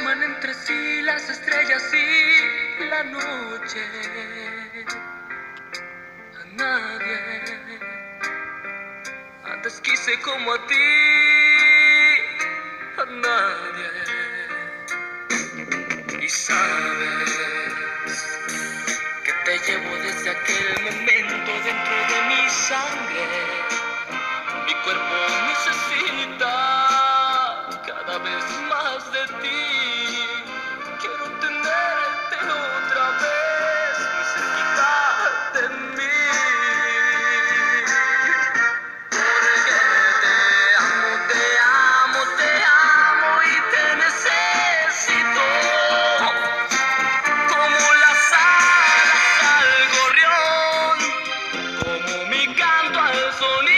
forman entre sí las estrellas y la noche. A nadie antes quise como a ti, a nadie. Y sabes que te llevo desde aquel momento dentro de mi sangre. Mi cuerpo necesita cada vez más de ti. Quiero tenerte otra vez muy cerquita de mí. Porque te amo y te necesito. Como las alas al gorrión, como mi canto al sonido.